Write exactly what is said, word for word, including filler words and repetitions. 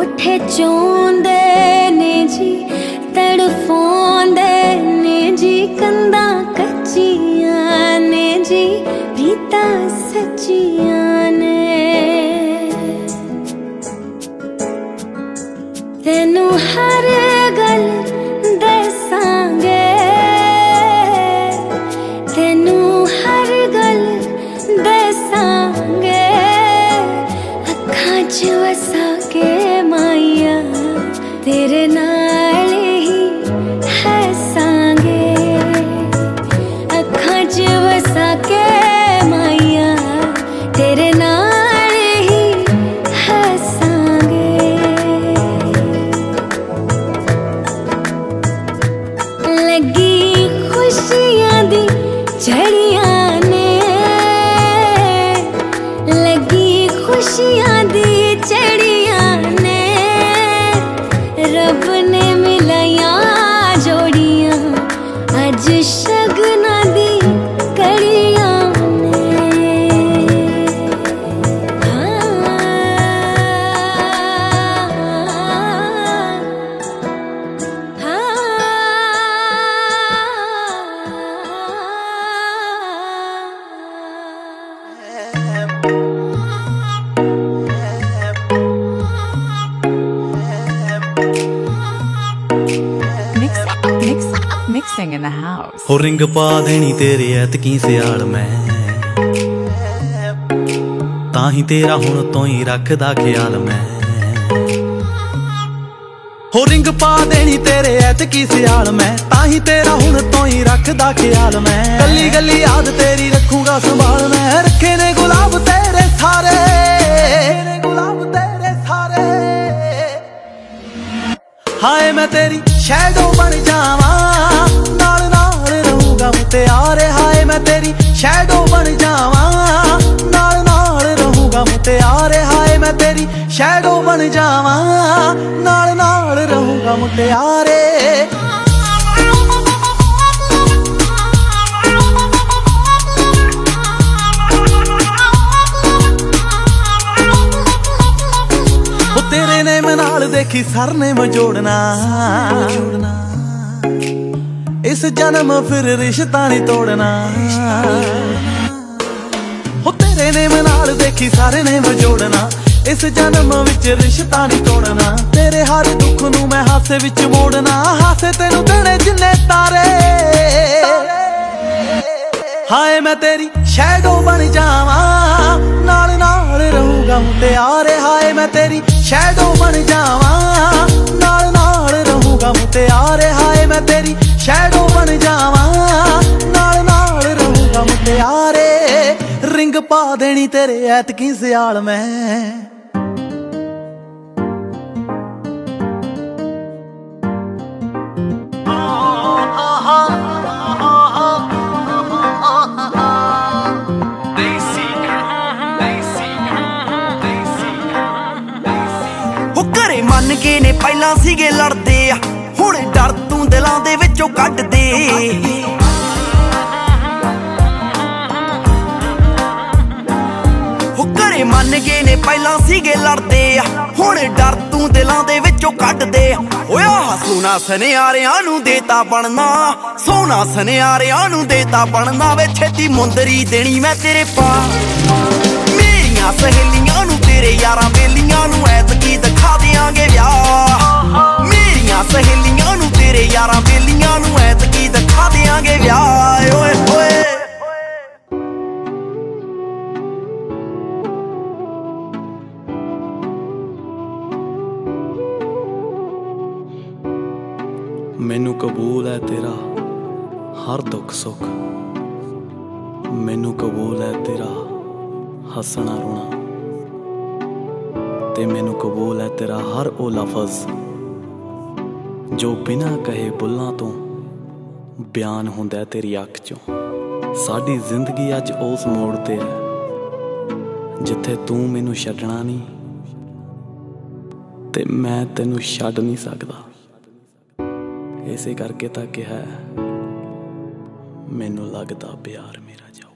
होठे चोंदे ने जी तड़फोंदे ने जी कंधा कच्चियां ने जी प्रीता सच्चियां ने तेनू हर गल दसांगे तेनू हर गल दसांगे अखां च वसा के माइया तेरे नाल ही हसांगे अखां च वसा के माइया तेरे नाल ही हसांगे लगी खुशियां दी झड़ियां ने लगी खुशियां दी चढ़ियां ने रब ने मिलाया जोड़ियां अज शगना दी कड़ियां Mixing in the house. हो रिंग पा देनी तेरे ऐतकी सियाल मैं ताही तेरा हुण तो ही रखदा ख्याल मैं हो रिंग पा देनी तेरे ऐतकी सियाल मैं ताही तेरा हुण तो ही रखदा ख्याल मैं गली गली याद तेरी रखूंगा संभाल मैं रखे ने गुलाब तेरे सारे गुलाब तेरे सारे हाय मैं तेरी शैडो बन जावा नाल नाल रहूंगा मुत्यारे हाय मैं तेरी शैडो बन जावा नाल नाल रहूंगा मुत्यारे हाय मैं तेरी शैडो बन जावा नाल नाल रहूंगा मुत्यारे तेरे ने मैं नाल देखी सर ने मैं जोड़ना इस जन्म फिर रिश्ता नहीं तोड़ना हो तेरे ने मैं नाल देखी सारे ने मैं जोड़ना इस जन्म विच रिश्ता नहीं तोड़ना तेरे हर दुख नू मैं हासे विच मोड़ना हासे तेनू देने जिन्ने तारे हाय मैं तेरी शैडो बन जावा नाल नाल रहूंगा मुत्यारे हाय मैं तेरी शैडो बन जावा नाल नाल रहूंगा मुत्यारे हाय मैं तेरी शैडो बन जावा नाल नाल रहूंगा मुत्यारे रिंग पा देनी तेरे ऐतकी सियाल मैं मन के ने पहला सीगे लड़दे हुण डर तू दिलां दे विचों कढ दे घरे मन के ने पहला सीगे लड़दे हुण डर तू दिलां दे विचों कढ दे ओया सोना सनियारियां नू देता बनना सोना सनियारियां नू देता बनना वे छेती मुंदरी देनी मैं तेरे पा मेरियां सहेलियां नू तेरे यारां बेलियां नू ऐतकी दिखा देंगे विआह मेरियां सहेलियां नू तेरे यारां बेलियां नू ऐतकी दिखा देंगे विआह ओए होए मैनू कबूल है तेरा हर दुख सुख मैनू कबूल है तेरा हसना रोना ते मैनू कबूल है तेरा हर ओ लफज जो बिना कहे बुल्लां तो बयान हुंदा है तेरी अख चों साडी जिंदगी अज उस मोड़ ते है जिथे तू मैनू छड्डना नहीं ते मैं तैनू छड्ड नहीं सकदा इसे करके तां कहा मैनू लगदा प्यार मेरा जाओ।